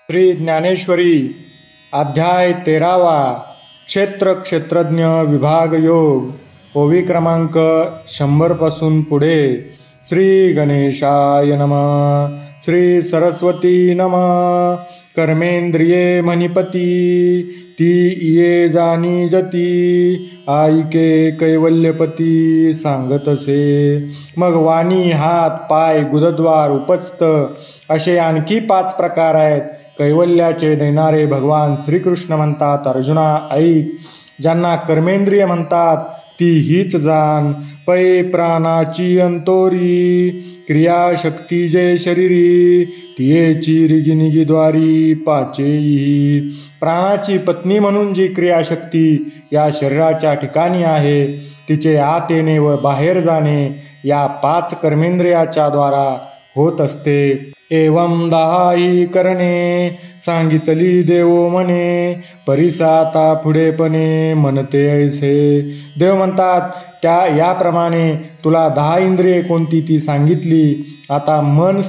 श्री ज्ञानेश्वरी अध्याय 13वा क्षेत्र क्षेत्रज्ञ विभाग योग ओवी क्रमांक 100 पासून पुढे। श्री गणेशाय नमः। श्री सरस्वती नमः। कर्मेंद्रिये मणिपती ती ये जानी जती आईके कैवल्यपती सांगतसे। मग वाणी हात पाय गुदद्वार उपस्थ असे आणखी 5 प्रकार आहेत। कैवल्याचे देणारे भगवान श्रीकृष्ण म्हणतात, अर्जुना ऐक, ज्यांना कर्मेंद्रिय म्हणतात ती हीच जाण। पै प्राणाची अंतोरी क्रियाशक्ती जे शरीरी तियेची रिगिनिगिद्वारी पाचेई। प्राणाची पत्नी म्हणून जी क्रियाशक्ती या शरीराच्या ठिकाणी आहे तिचे आत येणे व बाहेर जाणे या 5 कर्मेंद्रियाच्या द्वारा होत असते। एवं 10 ही करणे सांगितली देव म्हणे, परिसाता पुढेपणे म्हणते ऐसे। देव म्हणतात त्या याप्रमाणे तुला 10 इंद्रिये कोणती ती सांगितली। आता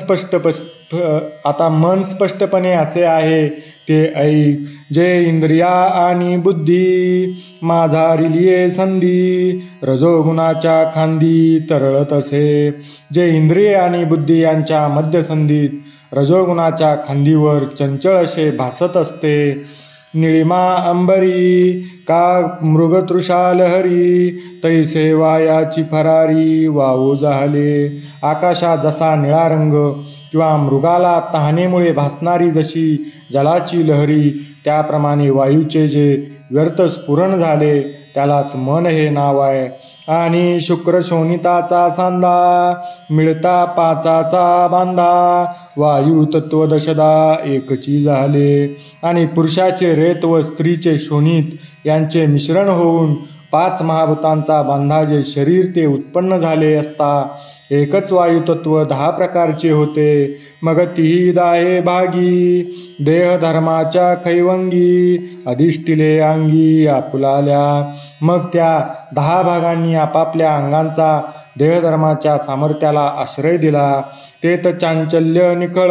मन स्पष्टपणे असे आहे ते ऐक। जे इंद्रिया आणि बुद्धी माझारिलिये संधी रजोगुणाच्या खांदी तरळत असे। जे इंद्रिय आणि बुद्धी यांच्या मध्यसंधीत रजोगुणाच्या खांदीवर चंचल असे भासत असते। निळिमा अंबरी का मृगतृषा लहरी तैसे वायाची फरारी वाहू जाहले। आकाशात जसा निळा रंग किंवा मृगाला तहानेमुळे भासणारी जशी जलाची लहरी त्याप्रमाणे वायूचे जे व्यर्थ स्फुरण झाले त्यालाच मन हे नाव आहे। आणि शुक्र शोणिताचा सांधा मिळता 5चा बांधा वायू तत्व दशदा एकची झाले। आणि पुरुषाचे रेत व स्त्रीचे शोणित यांचे मिश्रण होऊन 5 महाभूतांचा बांधा जे शरीर ते उत्पन्न झाले असता एकच वायुतत्व 10 प्रकारचे होते। मग तीही 10 भागी देह धर्माच्या खैवंगी अधिष्ठिले अंगी आपुलाल्या। मग त्या 10 भागांनी आपापल्या अंगांचा देहधर्माच्या सामर्थ्याला आश्रय दिला। तेत चांचल्य निखळ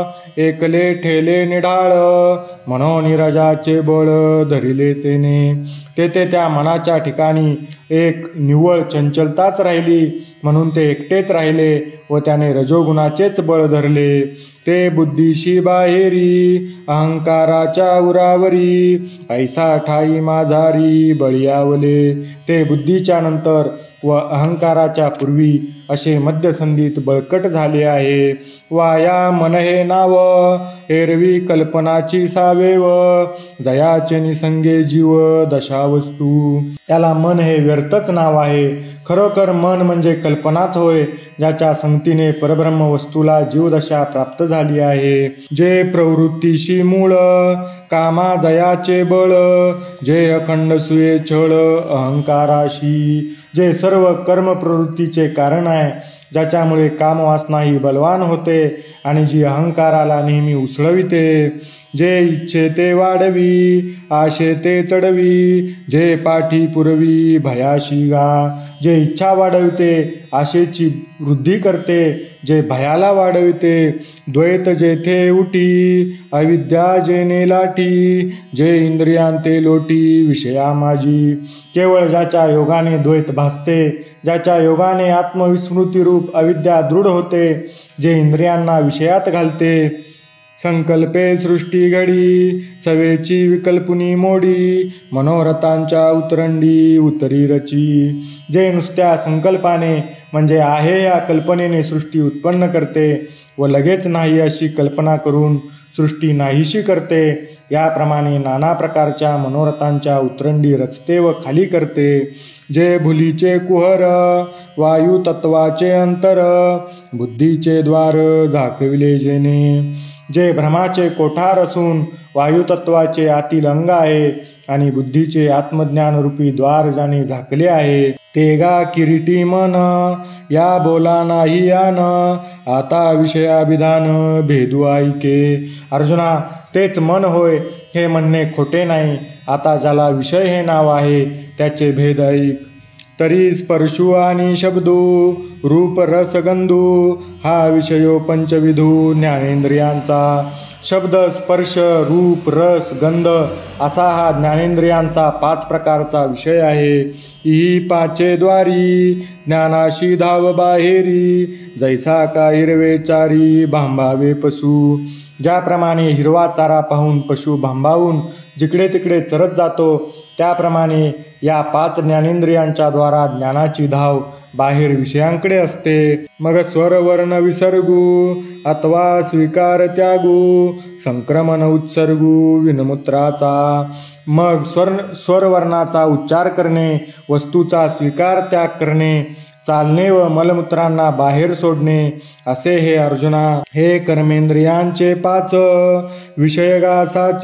एकले ठेले निढाळ म्हणून रजाचे बळ धरिले तेने। तेथे त्या मनाच्या ठिकाणी एक निव्वळ चंचलताच राहिली म्हणून ते एकटेच राहिले व त्याने रजोगुणाचेच बळ धरले। ते बुद्धीशी बाहेरी अहंकाराच्या उरावरी ऐसा ठाई माझारी बळीयावले। ते बुद्धीच्या नंतर व अहंकाराच्या पूर्वी असे मध्यसंधीत बळकट झाले आहे। वाया मन हे नाव एरवी कल्पनाची सावेव जयाचे निसंगे जीव दशावस्तू। त्याला मन हे व्यर्थच नाव आहे। खरोखर मन म्हणजे कल्पनाच होय, ज्याच्या संगतीने परब्रह्म वस्तूला जीवदशा प्राप्त झाली आहे। जे प्रवृत्तीशी मूळ कामा जयाचे बळ जे अखंड सुये छळ अहंकाराशी। जे सर्व कर्म प्रवृत्तीचे कारण आहे, ज्याच्यामुळे कामवासना ही बलवान होते आणि जी अहंकाराला नेहमी उसळविते। जे इच्छे ते वाढवी आशे ते चढवी जे पाठी पुरवी भयाशी गा। जे इच्छा वाढविते आशेची वृद्धी करते जे भयाला वाढविते। द्वैत जेथे उठी अविद्या जेने लाठी जे इंद्रियांते लोटी विषया माझी। केवळ ज्याच्या योगाने द्वैत भासते, ज्याच्या योगाने आत्मविस्मृती रूप अविद्या दृढ होते, जे इंद्रियांना विषयात घालते, संकल्पे सृष्टी घडी सवेची विकल्पुनी मोडी मनोरथांच्या उतरंडी उतरी रची। जे नुसत्या संकल्पाने म्हणजे आहे या कल्पनेने सृष्टी उत्पन्न करते व लगेच नाही अशी कल्पना करून सृष्टी नाहीशी करते, याप्रमाणे नाना प्रकारच्या मनोरथांच्या उतरंडी रचते व खाली करते। जे भुलीचे कुहर वायू तत्वाचे अंतर बुद्धीचे द्वार झाकविले जेने। जे भ्रमाचे कोठार असून वायुतत्वाचे आतील अंग आहे आणि बुद्धीचे आत्मज्ञान रूपी द्वार ज्याने झाकले आहे। ते गा किरीटी मन या बोला नाही यान आता विषयाभिधान भेदू ऐके। अर्जुना तेच मन होय हे म्हणणे खोटे नाही। आता ज्याला विषय हे नाव आहे त्याचे भेद ऐक। तरी स्पर्शू आणि शब्दू रूप रस गंधू हा विषयो पंचविधू ज्ञानेंद्रियांचा. शब्द स्पर्श रूप रस गंध असा हा ज्ञानेंद्रियांचा 5 प्रकारचा विषय आहे. ही पाचे द्वारी ज्ञानाशी धाव बाहेरी जैसा का हिरवे चारी भांबावे पशु. ज्याप्रमाणे हिरवा चारा पाहून पशु भांबावून जिकडे तिकडे चरत जातो त्याप्रमाणे या 5 ज्ञानेंद्रियांच्या द्वारा ज्ञानाची धाव बाहेर विषयांकडे असते. मग स्वरवर्ण विसर्गू अथवा स्वीकार त्यागू संक्रमण उत्सर्गू विनमूत्राचा. मग स्वरवर्णाचा उच्चार करणे, वस्तूचा स्वीकार त्याग करणे, चालणे व मलमूत्रांना बाहेर सोडणे असे हे अर्जुना हे कर्मेंद्रियांचे 5 विषयगासाच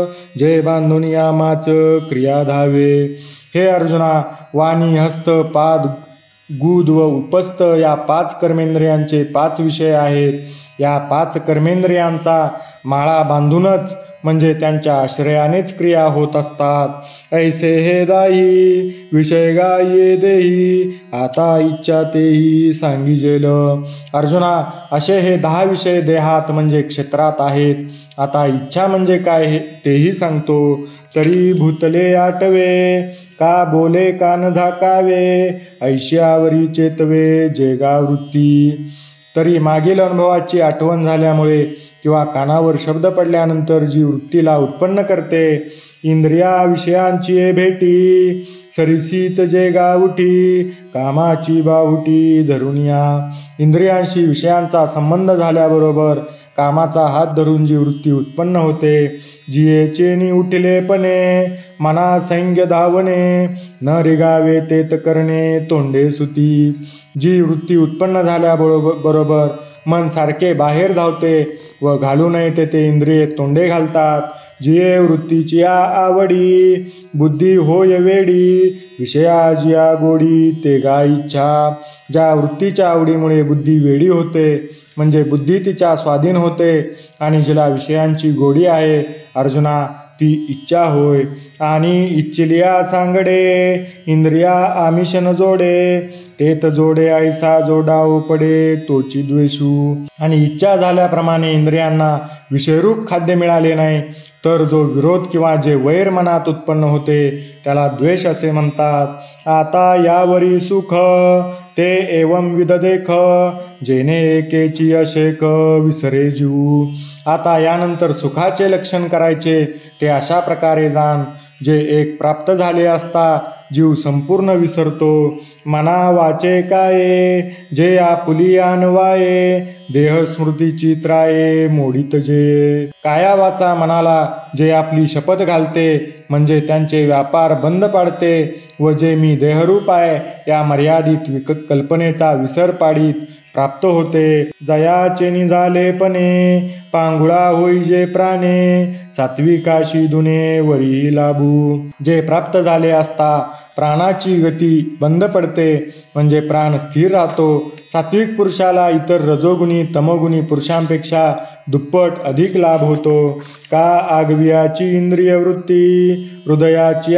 जे बांधून यामाच क्रिया धावे. हे अर्जुना वाणी हस्त पाद गुद व उपस्थ या 5 कर्मेंद्रियांचे 5 विषय आहेत. या 5 कर्मेंद्रियांचा माळा बांधूनच म्हणजे त्यांच्या आश्रयानेच क्रिया होत असतात. ऐसे हे दाही विषय गाये देही आता इच्छा तेही सांगिजेल. अर्जुना असे हे 10 विषय देहात म्हणजे क्षेत्रात आहेत. आता इच्छा म्हणजे काय तेही सांगतो. तरी भूतले आटवे का बोले कान झाकावे ऐश्यावरी चेतवे जेगा वृत्ती. तरी मागील अनुभवाची आठवण झाल्यामुळे किंवा कानावर शब्द पडल्यानंतर जी वृत्तीला उत्पन्न करते. इंद्रिया विषयांची भेटी सरिसीच जे गावठी कामाची बाहुटी धरुनिया. इंद्रियांशी विषयांचा संबंध झाल्याबरोबर कामाचा हात धरून जी वृत्ती उत्पन्न होते. जियेचेनी उठलेपणे मना सैंग्य धावणे न रिगावे तेत करणे तोंडे सुती. जी वृत्ती उत्पन्न झाल्याबरोबर मन सारखे बाहेर धावते व घालू नये तेथे इंद्रिये तोंडे घालतात. जिये वृत्तीची आवडी बुद्धी होय वेडी विषया जिया गोडी ते गा इच्छा. ज्या वृत्तीच्या आवडीमुळे बुद्धी वेडी होते म्हणजे बुद्धी तिच्या स्वाधीन होते आणि जिला विषयांची गोडी आहे अर्जुना ती इच्छा होय. आणि इच्छिलिया सांगडे इंद्रिया आमिषन जोडे तेत जोडे ऐसा जोडाव पडे तोची द्वेषू. आणि इच्छा झाल्याप्रमाणे इंद्रियांना विषयरूप खाद्य मिळाले नाही तर जो विरोध किंवा जे वैर मनात उत्पन्न होते त्याला द्वेष असे म्हणतात. आता यावरी सुख ते एवं विद देख जेने एकेची अशेक विसरे जीव. आता यानंतर सुखाचे लक्षण करायचे ते अशा प्रकारे जाण जे एक प्राप्त झाले असता जीव संपूर्ण विसरतो. मना वाचे काये जे आपुलियान वाये देह स्मृतीची त्राये मोडीत जे. काया वाचा मनाला जे आपली शपथ घालते म्हणजे त्यांचे व्यापार बंद पाडते व जे मी देहरूप आहे या मर्यादित कल्पनेचा विसर पाडीत प्राप्त होते. जयाचे निझालेपणे पांगुळा होई जे प्राणे सात्विकाशी दुने वरी लाभू. जे प्राप्त झाले असता प्राणाची गती बंद पडते म्हणजे प्राण स्थिर राहतो. सात्विक पुरुषाला इतर रजोगुणी तमोगुणी पुरुषांपेक्षा दुप्पट अधिक लाभ होतो. का आगवियाची इंद्रिय वृत्ती हृदयाची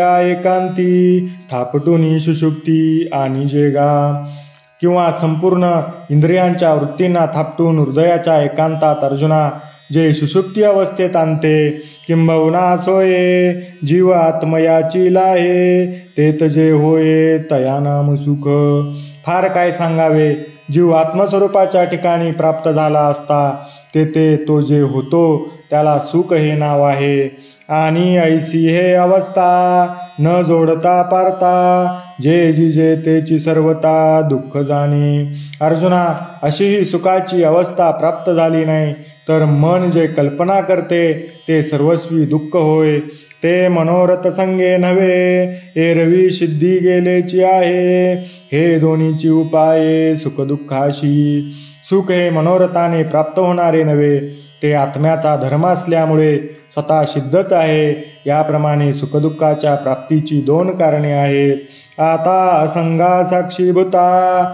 एकांती थापटुनी सुषुप्ती आणि जेगा. किंवा संपूर्ण इंद्रियांच्या वृत्तींना थापटून हृदयाच्या एकांतात अर्जुना जे सुषुप्ती अवस्थेत आणते. किंबहुना सोये जीव आत्मयाची लाहे तेत जे होये तया नाम सुख. फार काय सांगावे जीव आत्मस्वरूपाच्या ठिकाणी प्राप्त झाला असता तेथे तो जे होतो त्याला सुख हे नाव आहे. आणि ऐसी हे अवस्था न जोडता पारता जे जिजे तेची सर्वता दुःख जाणे. अर्जुना अशी ही सुखाची अवस्था प्राप्त झाली नाही तर मन जे कल्पना करते ते सर्वस्वी दुःख होय. ते मनोरथ संगे नव्हे एरवी सिद्धी गेलेची आहे हे दोन्हीची उपाये सुखदुःखाशी. सुख हे मनोरथाने प्राप्त होणारे नव्हे ते आत्म्याचा धर्म असल्यामुळे स्वतः सिद्धच आहे. याप्रमाणे सुखदुःखाच्या प्राप्तीची 2 कारणे आहेत. आता असंगा साक्षीभूता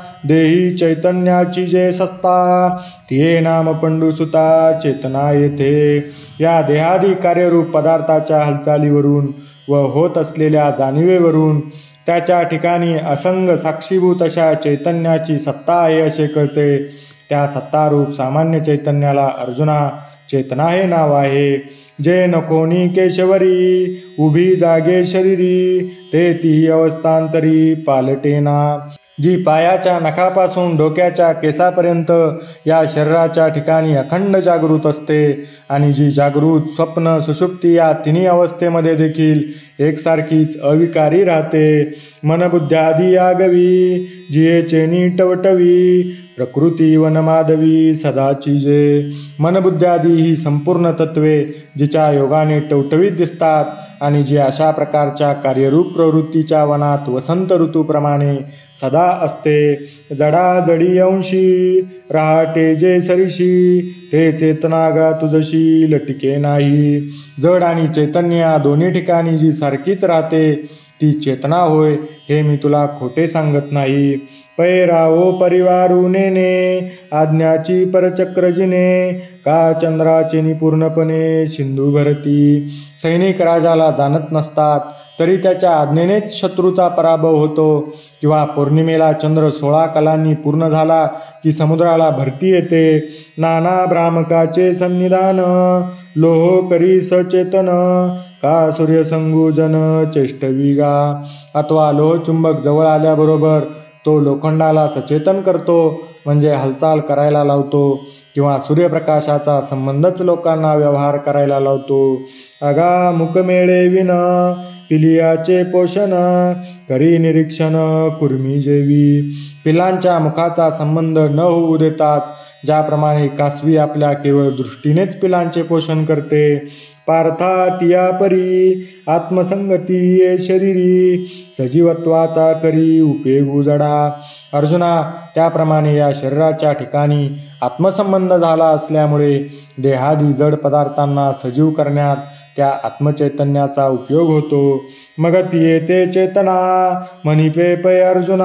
देही चैतन्याची जे सत्ता तिये नाम पंडुसुता चेतना येथे. या देहादी कार्यरूप पदार्थाच्या हालचालीवरून व होत असलेल्या जाणीवेवरून त्याच्या ठिकाणी असंग साक्षीभूत अशा चैतन्याची सत्ता आहे असे कळते. त्या सत्तारूप सामान्य चैतन्याला अर्जुना चेतना हे नाव आहे. जे नकोनी केशवरी उभी जागे शरीरी ते ती अवस्थांतरी पालटेना. जी पायाच्या नखापासून डोक्याच्या केसापर्यंत या शरीराच्या ठिकाणी अखंड जागृत असते आणि जी जागृत स्वप्न सुषुप्ती या तिन्ही अवस्थेमध्ये देखील एकसारखीच अविकारी राहते. मनबुद्ध्यादी आगवी जिये चेनी टवटवी प्रकृती वनमाधवी सदाची जे. मनबुद्ध्यादी ही संपूर्ण तत्वे जिच्या योगाने टवटवीत दिसतात आणि जी अशा प्रकारच्या कार्यरूप प्रवृत्तीच्या वनात वसंत ऋतूप्रमाणे सदा असते. जडाजडी अंशी राहते जे सरीशी ते चेतनागा तुझशी लटिके नाही. जड आणि चैतन्य या दोन्ही ठिकाणी जी सारखीच राहते ती चेतना होय, हे मी तुला खोटे सांगत नाही. पैरावो परिवारू नेने आज्ञाची परचक्रजिने का चंद्राचे पूर्णपणे सिंधू भरती. सैनिक राजाला जाणत नसतात तरी त्याच्या आज्ञेनेच शत्रूचा पराभव होतो, किंवा पौर्णिमेला चंद्र 16 कलांनी पूर्ण झाला की समुद्राला भरती येते. नाना भ्रामकाचे सन्निधान लोह करी सचेतन का सूर्यसंगूजन चेष्टविगा. अथवा लोहचुंबक जवळ आल्याबरोबर तो लोखंडाला सचेतन करतो, म्हणजे हालचाल करायला लावतो, किंवा सूर्यप्रकाशाचा संबंधच लोकांना व्यवहार करायला लावतो. अगा मुकमेळे विन पिलियाचे पोषण करी निरीक्षण कुर्मी जेवी. पिलांच्या मुखाचा संबंध न होऊ देताच ज्याप्रमाणे कासवी आपल्या केवळ दृष्टीनेच पिलांचे पोषण करते. पार्था तिया परी आत्मसंगती ये शरीरी सजीवत्वाचा करी उपयोगू जडा. अर्जुना, त्याप्रमाणे या शरीराच्या ठिकाणी आत्मसंबंध झाला असल्यामुळे देहादी जड पदार्थांना सजीव करण्यात त्या आत्मचैतन्याचा उपयोग होतो. मग ती येते चेतना मनिपे पै अर्जुना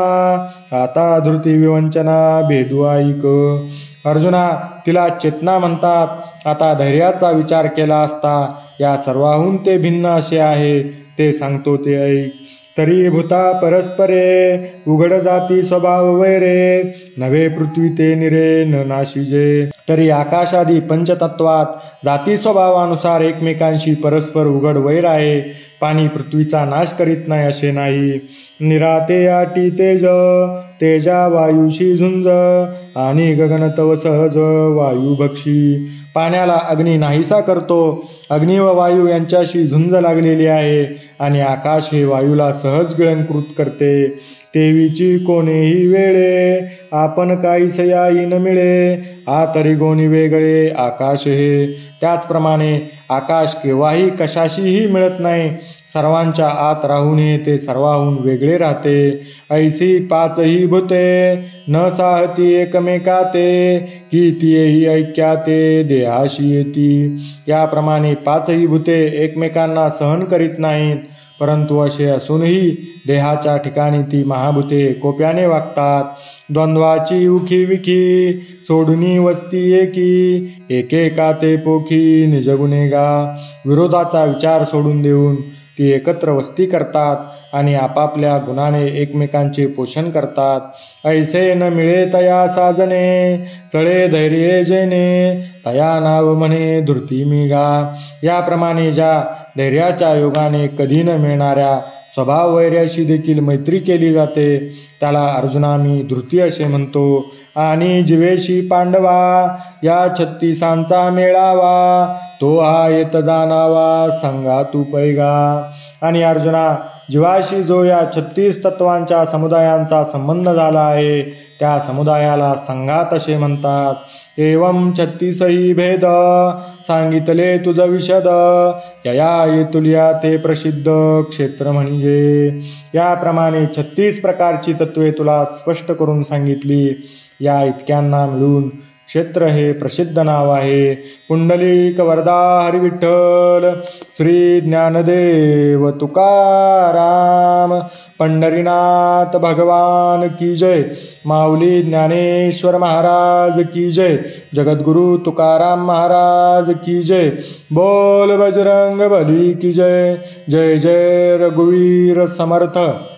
आता धृती विवंचना भेदू ऐक. अर्जुना, तिला चेतना म्हणतात. आता धैर्याचा विचार केला असता या सर्वाहून ते भिन्न असे आहे ते सांगतो ते ऐक. तरी भूता परस्परे उघड जाती स्वभाव वैरे नवे पृथ्वी ते निरे न नाशिजे. तरी आकाशादी पंचतत्वात जाती स्वभावानुसार एकमेकांशी परस्पर उघड वैर आहे. पाणी पृथ्वीचा नाश करीत नाही असे नाही. निराते आटी तेज तेजा वायूशी झुंज आणि गगन तव सहज वायू भक्षी. पाण्याला अग्नी नाहीसा करतो. अग्नी व वायू यांच्याशी झुंज लागलेली आहे आणि आकाश हे वायूला सहज गिळंकृत करते. तेवीची कोणेही वेळे आपण काहीस याई न मिळे आ तरी गोणी वेगळे आकाश हे. त्याचप्रमाणे आकाश केव्हाही कशाशीही मिळत नाही. सर्वांच्या आत राहूनही ते सर्वाहून वेगळे राहते. ऐसी पाचही भूते न साहती एकमेकाते की तियेही ऐक्याते देहाशी येती. याप्रमाणे पाचही भूते एकमेकांना सहन करीत नाहीत, परंतु असे असूनही देहाच्या ठिकाणी ती महाभूते कोप्याने वागतात. द्वंद्वाची उखी विखी सोडूनी वस्ती एकी एकेका ते पोखी निजगुनेगा. विरोधाचा विचार सोडून देऊन ती एकत्र वस्ती करतात आणि आपापल्या गुणाने एकमेकांचे पोषण करतात. ऐसे न मिळे तया साजने तळे धैर्य जेने तया नाव म्हणे धृती मिगा. याप्रमाणे ज्या धैर्याच्या योगाने कधी न मिळणाऱ्या स्वभाव वैर्याशी देखील मैत्री केली जाते त्याला अर्जुना मी धृती असे म्हणतो. आणि जीवेशी पांडवा या 36 मेळावा तो हा येत जाणावा सांगा तू पैगा. आणि अर्जुना, जीवाशी जो या 36 तत्वांच्या समुदायांचा संबंध झाला आहे त्या समुदायाला संघात असे म्हणतात. एवं 36 भेद सांगितले तुझ विशद यया येतुलिया ते प्रसिद्ध क्षेत्र म्हणजे. याप्रमाणे 36 प्रकारची तत्वे तुला स्पष्ट करून सांगितली. या इतक्यांना मिळून क्षेत्र हे प्रसिद्ध नाव आहे. पुंडलिक वरदा हरी विठ्ठल श्री ज्ञानदेव तुकाराम पंढरीनाथ भगवान की जय. माऊली ज्ञानेश्वर महाराज की जय. जगद्गुरु तुकाराम महाराज की जय. बोल बजरंग बली की जय. जय जय रघुवीर समर्थ.